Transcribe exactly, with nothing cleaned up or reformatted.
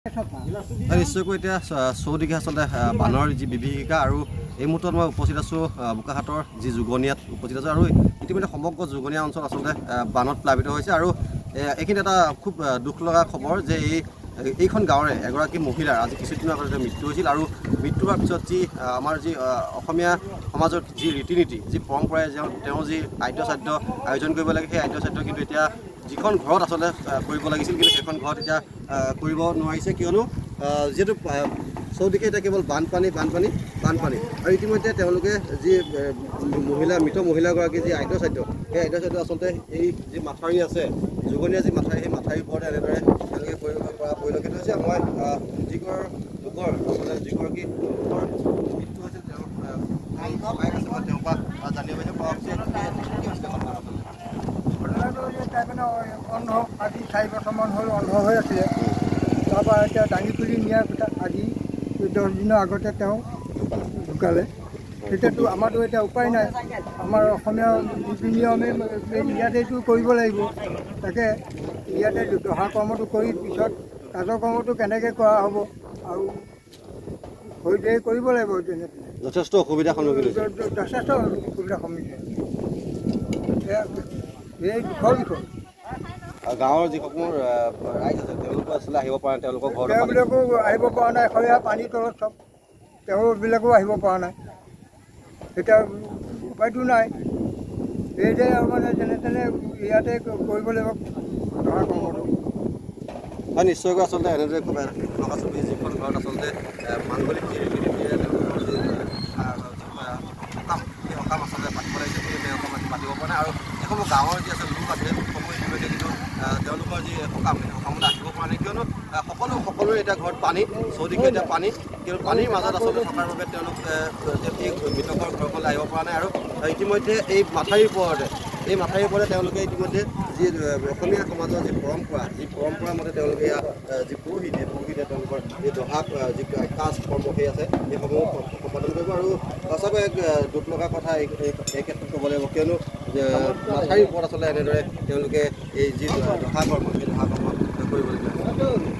নিশ্চয়কৈ এতিয়া চৌদিশে আচলতে বানৰ যি বিভীষিকা আৰু এই মুহূৰ্তত মই উপস্থিত আছোঁ বোকাখাটৰ যি যোগনীয়াত উপস্থিত আছোঁ আৰু ইতিমধ্যে সমগ্ৰ যোগনীয়া অঞ্চল আচলতে বানত প্লাবিত হৈছে আৰু এইখিনি এটা খুব দুখ লগা খবৰ যে এই এইখন গাঁৱৰে এগৰাকী মহিলাৰ আজি কিছুদিনৰ আগতে মৃত্যু হৈছিল আৰু মৃত্যু হোৱাৰ পিছত যি আমাৰ যি অসমীয়া সমাজত যি ৰীতি নীতি যি পৰম্পৰাই তেওঁ যি আদ্য চাদ্য আয়োজন কৰিব লাগে সেই আদ্য চাদ্য কিন্তু এতিয়া যিখন ঘৰত আচলতে কৰিব লাগিছিল কিন্তু সেইখন ঘৰত এতিয়া কৰিব নোৱাৰিছে কিয়নো যিহেতু চৌদিশে এতিয়া কেৱল বানপানী বানপানী বানপানী আৰু ইতিমধ্যে তেওঁলোকে যি মহিলা মৃত মহিলাগৰাকী যি আদ্য চাদ্য সেই আদ্য চাদ্য আচলতে এই যি মাথাউৰি আছে যোগনীয়া যি মাথাউৰি সেই মাথাউৰিৰ ওপৰতে এনেদৰে তেওঁলোকে কৰিব পৰা পৰিলক্ষিত হৈছে মই যিঘৰ লোকৰ আচলতে যিগৰাকী লোকৰ মৃত্যু হৈছিল তেওঁ সহায়ক আছে বা তেওঁৰ পৰা জানিব পাৰিছে অন্ধ আজি চাৰি বছৰমান হ'ল অন্ধ হৈ আছিলে তাৰপৰা এতিয়া দাঙি তুলি নিয়াৰ পিছত আজি দহ দিনৰ আগতে তেওঁ ঢুকালে তেতিয়াতো আমাৰতো এতিয়া উপায় নাই আমাৰ অসমীয়া নীতি নিয়মে ইয়াতেতো কৰিব লাগিব তাকে ইয়াতে দহা কৰ্মটো কৰি পিছত কাজৰ কৰ্মটো কেনেকৈ কৰা হ'ব আৰু হৈ কৰিব লাগিব তেনে যথেষ্ট অসুবিধাৰ সন্মুখীন হৈছে যথেষ্ট অসুবিধাৰ সন্মুখীন এই দুখৰ বিষয় গাঁৱৰ যিসমূহ ৰাইজ আছে তেওঁলোকো আচলতে আহিব পৰা নাই তেওঁলোকৰ ঘৰ তেওঁবিলাকো আহিব পৰা নাই সৰিয়া পানীৰ তলত চব তেওঁবিলাকো আহিব পৰা নাই এতিয়া উপায়টো নাই এই যে মানে যেনে তেনে ইয়াতে কৰিব লাগিব দহা কৰ্মটো হয় নিশ্চয়কৈ আচলতে এনেদৰে খুব লগা ছবি যিখন ঘৰত আচলতে মাংগলিক যি ৰীতি নীতিৰে তেওঁলোকৰ যি সকাম সেই সকাম আচলতে পাতিব লাগিছে সেই সকাম পাতিব পৰা নাই আৰু যিসমূহ গাঁৱৰ যি আছে লোক আছে সমূহ ইতিমধ্যে কিন্তু তেওঁলোকৰ যি সকাম সেই সকামলৈ আহিব পৰা নাই কিয়নো সকলো সকলোৰে এতিয়া ঘৰত পানী চৌদিশে এতিয়া পানী কিন্তু পানীৰ মাজত আচলতে থকাৰ বাবে তেওঁলোক এই মৃতকৰ ঘৰখনলৈ আহিব পৰা নাই আৰু ইতিমধ্যে এই মাথাউৰিৰ ওপৰতে এই মাথাউৰিৰ ওপৰতে তেওঁলোকে ইতিমধ্যে যি অসমীয়া সমাজৰ যি পৰম্পৰা যি পৰম্পৰা মতে তেওঁলোকে ইয়াত যি পুৰোহিত এই পুৰোহিতে তেওঁলোকৰ এই দহা যি কাজ কৰ্ম সেই আছে সেইসমূহ সম্পাদন কৰিব আৰু সঁচাকৈ এক দুখ লগা কথা এই এই ক্ষেত্ৰত ক'ব লাগিব কিয়নো মাথাউৰিৰ ওপৰত আচলতে এনেদৰে তেওঁলোকে এই যি দহা কৰ্ম সেই দহা কৰ্ম কৰিবলগীয়া